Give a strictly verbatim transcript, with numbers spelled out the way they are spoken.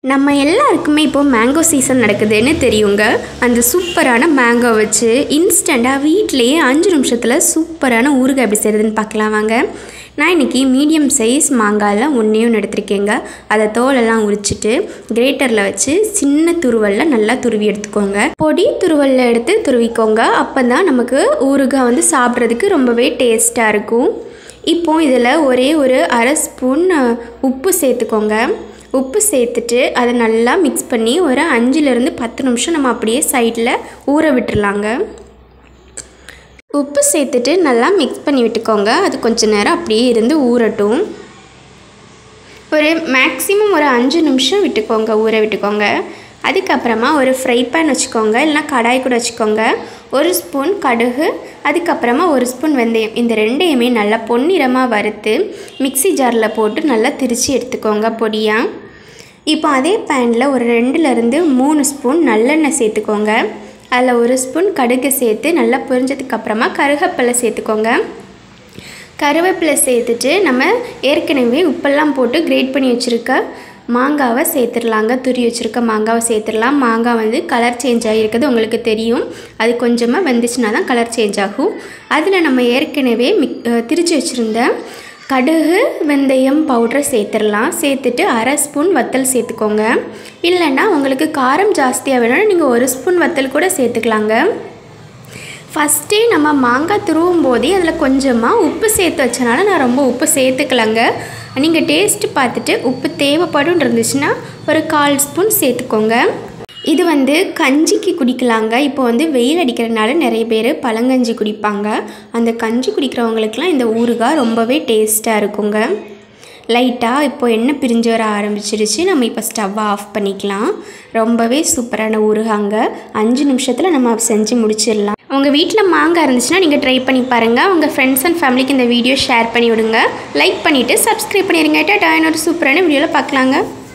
நம்ம எல்லாருக்குமே இப்போ மேங்கோ சீசன் நடக்குதுன்னு தெரியுங்க. அந்த சூப்பரான மேங்கோ வச்சு இன்ஸ்டண்ட்டாக வீட்டிலேயே அஞ்சு நிமிஷத்தில் சூப்பரான ஊறுகாய் எப்படி செய்கிறதுன்னு பார்க்கலாம் வாங்க. நான் இன்றைக்கி மீடியம் சைஸ் மாங்காயில் ஒன்றே ஒன்று எடுத்துருக்கேங்க. அதை தோலெல்லாம் உரிச்சிட்டு கிரேட்டரில் வச்சு சின்ன துருவலில் நல்லா துருவி எடுத்துக்கோங்க. பொடி துருவலில் எடுத்து துருவிக்கோங்க. அப்போ தான் நமக்கு ஊறுகாய் வந்து சாப்பிட்றதுக்கு ரொம்பவே டேஸ்ட்டாக இருக்கும். இப்போது இதில் ஒரே ஒரு அரை ஸ்பூன் உப்பு சேர்த்துக்கோங்க. உப்பு சேர்த்துட்டு அதை நல்லா மிக்ஸ் பண்ணி ஒரு அஞ்சுலேருந்து பத்து நிமிஷம் நம்ம அப்படியே சைடில் ஊற விட்டுறலாங்க. உப்பு சேர்த்துட்டு நல்லா மிக்ஸ் பண்ணி விட்டுக்கோங்க. அது கொஞ்சம் நேரம் அப்படியே இருந்து ஊறட்டும். ஒரு மேக்ஸிமம் ஒரு அஞ்சு நிமிஷம் விட்டுக்கோங்க, ஊற விட்டுக்கோங்க. அதுக்கப்புறமா ஒரு ஃப்ரை பேன் வச்சுக்கோங்க, இல்லைனா கடாய் கூட வச்சுக்கோங்க. ஒரு ஸ்பூன் கடுகு, அதுக்கப்புறமா ஒரு ஸ்பூன் வெந்தயம், இந்த ரெண்டையுமே நல்லா பொன்னிறமாக வறுத்து மிக்சி ஜாரில் போட்டு நல்லா திரித்து எடுத்துக்கோங்க பொடியாக. இப்போ அதே பேனில் ஒரு ரெண்டுலேருந்து மூணு ஸ்பூன் நல்லெண்ணெய் சேர்த்துக்கோங்க. அதில் ஒரு ஸ்பூன் கடுகு சேர்த்து நல்லா பொரிஞ்சதுக்கப்புறமா கருவேப்பிலை சேர்த்துக்கோங்க. கருவேப்பிலை சேர்த்துட்டு நம்ம ஏற்கனவே உப்பெல்லாம் போட்டு கிரேட் பண்ணி வச்சுருக்க மாங்காவை சேர்த்துடலாங்க. துரி வச்சுருக்க மாங்காவை சேர்த்துடலாம். மாங்காய் வந்து கலர் சேஞ்ச் ஆகிருக்குது உங்களுக்கு தெரியும். அது கொஞ்சமாக வெந்துச்சுன்னா தான் கலர் சேஞ்ச் ஆகும். அதில் நம்ம ஏற்கனவே மிக் திரிச்சு வச்சுருந்த கடுகு வெந்தயம் பவுடரை சேர்த்துடலாம். சேர்த்துட்டு அரை ஸ்பூன் வத்தல் சேர்த்துக்கோங்க. இல்லைன்னா உங்களுக்கு காரம் ஜாஸ்தியாக வேணும்னா நீங்கள் ஒரு ஸ்பூன் வத்தல் கூட சேர்த்துக்கலாங்க. ஃபஸ்ட்டே நம்ம மாங்காய் துருவும் போதே அதில் கொஞ்சமாக உப்பு சேர்த்து வச்சனால நான் ரொம்ப உப்பு சேர்த்துக்கலாங்க. நீங்கள் டேஸ்ட்டு பார்த்துட்டு உப்பு தேவைப்படும் இருந்துச்சுன்னா ஒரு கால் ஸ்பூன் சேர்த்துக்கோங்க. இது வந்து கஞ்சிக்கு குடிக்கலாங்க. இப்போ வந்து வெயில் அடிக்கிறதுனால நிறைய பேர் பழங்கஞ்சி குடிப்பாங்க. அந்த கஞ்சி குடிக்கிறவங்களுக்குலாம் இந்த ஊறுகாய் ரொம்பவே டேஸ்ட்டாக இருக்குங்க. லைட்டாக இப்போ எண்ணெய் பிரிஞ்சு வர ஆரம்பிச்சிருச்சு. நம்ம இப்போ ஸ்டவ்வை ஆஃப் பண்ணிக்கலாம். ரொம்பவே சூப்பரான ஊறுகாங்க. அஞ்சு நிமிஷத்தில் நம்ம செஞ்சு முடிச்சிடலாம். உங்கள் வீட்டில் மாங்காய் இருந்துச்சுன்னா நீங்கள் ட்ரை பண்ணி பாருங்கள். உங்கள் ஃப்ரெண்ட்ஸ் அண்ட் ஃபேமிலிக்கு இந்த வீடியோ ஷேர் பண்ணி விடுங்க. லைக் பண்ணிவிட்டு சப்ஸ்கிரைப் பண்ணிடுங்க. டாட்டா, இன்னொரு சூப்பரான வீடியோவில் பார்க்கலாங்க.